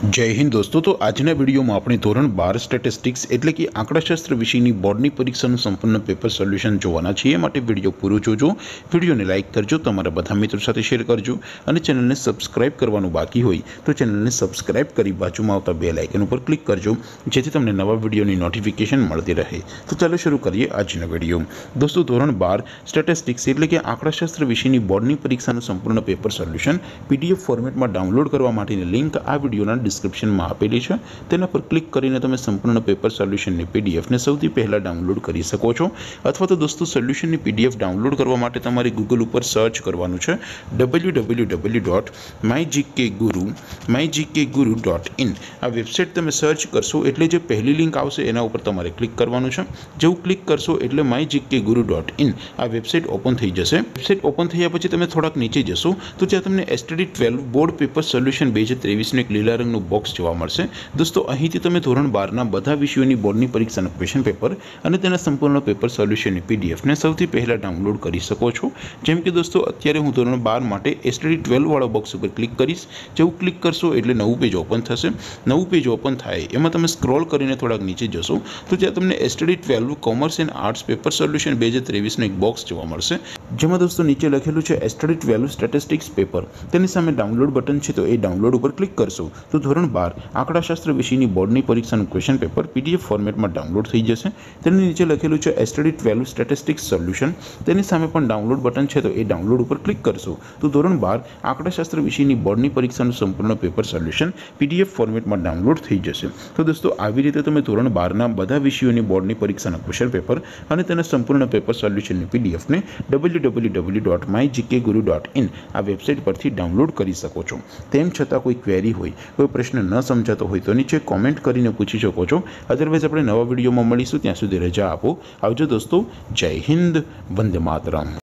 जय हिंद दोस्तों। तो आजना वीडियो में अपने धोरण 12 स्टेटिस्टिक्स एटले कि आंकड़ाशास्त्र विषयनी बोर्डनी परीक्षाનું સંપૂર્ણ પેપર સોલ્યુશન જોવાના છીએ। માટે વિડીયો પૂરો જોજો, વિડીયોને લાઇક કરજો, તમારા બધા મિત્રો સાથે શેર કરજો અને ચેનલને સબસ્ક્રાઇબ કરવાનું બાકી હોય તો ચેનલને સબસ્ક્રાઇબ કરી બાજુમાં આવતા બેલ આઇકન ઉપર ક્લિક કરજો, જેથી તમને નવા વિડીયોની નોટિફિકેશન મળતી રહે। તો ચાલો શરૂ કરીએ આજનો વિડીયો। દોસ્તો, ધોરણ 12 સ્ટેટિસ્ટિક્સ એટલે કે આંકડાશાસ્ત્ર વિષયની બોર્ડની પરીક્ષાનું સંપૂર્ણ પેપર સોલ્યુશન પીડીએફ ફોર્મેટમાં ડાઉનલોડ કરવા માટેની લિંક આ વિડીયોના डिस्क्रिप्शन में आपेली है। तेना पर क्लिक करीने तमे संपूर्ण पेपर सोल्यूशन ની पीडीएफ ने સૌથી પહેલા ડાઉનલોડ કરી શકો છો। અથવા તો દોસ્તો, સોલ્યુશન ની पीडीएफ ડાઉનલોડ કરવા માટે તમારે ગૂગલ ઉપર સર્ચ કરવાનું છે www.mygkguru.in। આ વેબસાઇટ તમે સર્ચ કરશો એટલે જે પહેલી લિંક આવશે એના ઉપર તમારે ક્લિક કરવાનું છે। જેવું ક્લિક કરશો એટલે mygkguru.in આ વેબસાઇટ ઓપન થઈ જશે। વેબસાઇટ ઓપન થયા પછી તમે થોડાક નીચે જશો તો ત્યાં તમને STD 12 બોર્ડ પેપર સોલ્યુશન 2023 નું એક લીલા રંગનું બોક્સ જોવા મળશે। દોસ્તો, અહીંથી તમે ધોરણ 12 ના બધા વિષયોની બોર્ડની પરીક્ષાનું ક્વેશ્ચન પેપર અને તેના સંપૂર્ણ પેપર સોલ્યુશનની પીડીએફ ને સૌથી પહેલા ડાઉનલોડ કરી શકો છો। જેમ કે દોસ્તો, અત્યારે હું ધોરણ 12 માટે STD 12 વાળો બોક્સ ઉપર ક્લિક કરીશ। જેવું ક્લિક કરશો એટલે નવું પેજ ઓપન થશે। નવું પેજ ઓપન થાય એમાં તમે સ્ક્રોલ કરીને થોડાક નીચે જશો તો ત્યાં તમને STD 12 commerce and arts paper solution 2023 નું એક બોક્સ જોવા મળશે, જેમાં દોસ્તો નીચે લખેલું છે STD 12 સ્ટેટિસ્ટિક્સ પેપર। તેની સામે ડાઉનલોડ બટન છે, તો એ ડાઉનલોડ ઉપર ક્લિક કરશો તો ધોરણ 12 આંકડાશાસ્ત્ર વિષયની બોર્ડની પરીક્ષાનું ક્વેશ્ચન પેપર પીડીએફ ફોર્મેટમાં ડાઉનલોડ થઈ જશે। તેની નીચે લખેલું છે STD 12 સ્ટેટિસ્ટિક્સ સોલ્યુશન। તેની સામે પણ ડાઉનલોડ બટન છે, તો એ ડાઉનલોડ ઉપર ક્લિક કરશો તો ધોરણ 12 આંકડાશાસ્ત્ર વિષયની બોર્ડની પરીક્ષાનું સંપૂર્ણ પેપર સોલ્યુશન પીડીએફ ફોર્મેટમાં ડાઉનલોડ થઈ જશે। તો દોસ્તો, આવી રીતે તમે ધોરણ 12 ના બધા વિષયોની બોર્ડની પરીક્ષાના ક્વેશ્ચન પેપર અને તેના સંપૂર્ણ પેપર સોલ્યુશનની પીડીએફને www.mygkguru.in આ વેબસાઇટ પરથી ડાઉનલોડ કરી શકો છો। તેમ છતાં કોઈ ક્વેરી હોય, કોઈ प्रश्न न समझाता हो तो नीचे कॉमेंट करीने पूछी सको છો। अदरवाइज આપણે નવા વિડીયોમાં મળીશું, ત્યાં સુધી રજા આપો। આવજો દોસ્તો। જય હિન્દ, વંદે માતરમ।